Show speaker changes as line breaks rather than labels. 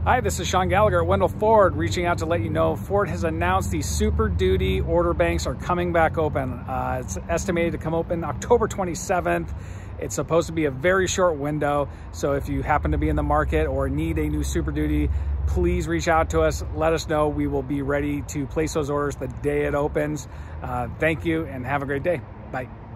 Hi, this is Sean Gallagher at Wendle Ford, reaching out to let you know Ford has announced the Super Duty order banks are coming back open. It's estimated to come open October 27th. It's supposed to be a very short window, so if you happen to be in the market or need a new Super Duty, please reach out to us. Let us know. We will be ready to place those orders the day it opens. Thank you and have a great day. Bye.